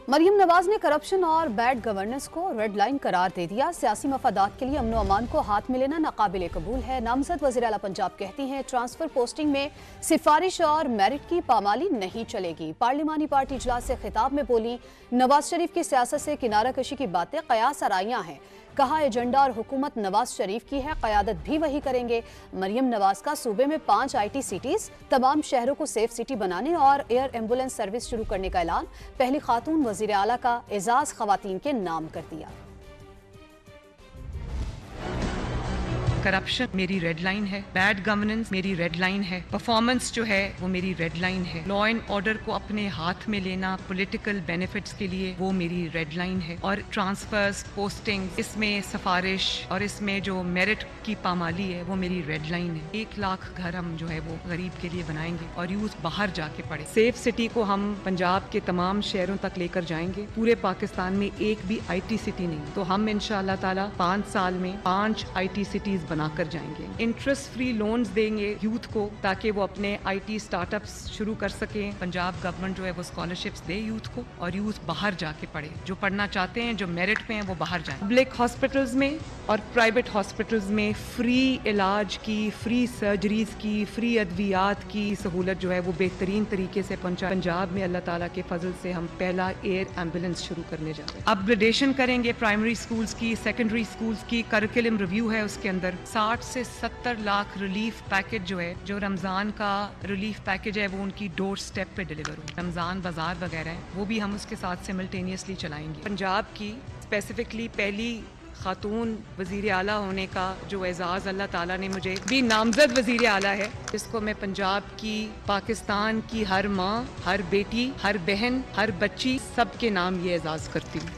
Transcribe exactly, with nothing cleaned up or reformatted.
مریم نواز نے کرپشن اور bad governance کو ریڈ لائن قرار دے دیا۔ سیاسی مفادات کے لیے امن و امان کو ہاتھ میں لینا ناقابل قبول ہے۔ نامزد وزیر اعلیٰ پنجاب کہتی ہیں ٹرانسفر پوسٹنگ میں سفارش اور میرٹ کی پامالی نہیں چلے گی۔ پارلیمانی پارٹی اجلاس سے خطاب میں بولی، نواز شریف کی سیاست سے کنارہ کشی کی باتیں قیاس آرائیاں ہیں۔ کہا ایجنڈا اور حکومت نواز شریف کی ہے، قیادت بھی وہی کریں گے۔ مریم نواز کا صوبے میں پانچ آئی ٹی سٹیز، تمام شہروں کو سیف سٹی بنانے اور ایئر ایمبولینس سروس شروع کرنے کا اعلان۔ پہلی خاتون وزیر اعلیٰ کا اعزاز خواتین کے نام کر دیا۔ کرپشن میری ریڈ لائن ہے، بیڈ گورننس میری ریڈ لائن ہے، پرفارمنس جو ہے وہ میری ریڈ لائن ہے، لا اینڈ آرڈر کو اپنے ہاتھ میں لینا پولیٹیکل بینیفٹس کے لیے وہ میری ریڈ لائن ہے، اور ٹرانسفرز، پوسٹنگ، اس میں سفارش اور اس میں جو میرٹ کی پامالی ہے وہ میری ریڈ لائن ہے۔ ایک لاکھ گھر ہم جو ہے وہ غریب کے لیے بنائیں گے اور یوتھ باہر جا کے پڑھے۔ سیف سٹی کو ہم پنجاب کے تمام شہروں تک لے کر جائیں گے۔ پورے پاکستان میں ایک بھی آئی ٹی سٹی نہیں، تو ہم انشاءاللہ تعالی پانچ سال میں پانچ آئی ٹی سٹیز بنا کر جائیں گے۔ انٹرسٹ فری لونز دیں گے یوتھ کو تاکہ وہ اپنے آئی ٹی سٹارٹ اپس شروع کر سکیں۔ پنجاب گورنمنٹ جو ہے وہ اسکالرشپس دے یوتھ کو اور یوتھ باہر جا کے پڑھے، جو پڑھنا چاہتے ہیں، جو میرٹ پہ ہیں، وہ باہر جائیں۔ پبلک ہاسپٹلز میں اور پرائیویٹ ہاسپٹلز میں فری علاج کی، فری سرجریز کی، فری ادویات کی سہولت جو ہے وہ بہترین طریقے سے پہنچا۔ پنجاب میں اللہ تعالیٰ کے فضل سے ہم پہلا ایئر ایمبولینس شروع کرنے جا رہے ہیں۔ اپ گریڈیشن کریں گے پرائمری اسکولز کی، سیکنڈری اسکولز کی، کریکولم ریویو ہے اس کے اندر۔ ساٹھ سے ستر لاکھ ریلیف پیکج جو ہے، جو رمضان کا ریلیف پیکج ہے، وہ ان کی ڈور سٹیپ پہ ڈیلیور ہو۔ رمضان بازار وغیرہ ہے، وہ بھی ہم اس کے ساتھ سملٹینیسلی چلائیں گے۔ پنجاب کی اسپیسیفکلی پہلی خاتون وزیر اعلیٰ ہونے کا جو اعزاز اللہ تعالیٰ نے مجھے بھی نامزد وزیر اعلیٰ ہے، جس کو میں پنجاب کی، پاکستان کی ہر ماں، ہر بیٹی، ہر بہن، ہر بچی، سب کے نام یہ اعزاز کرتی ہوں۔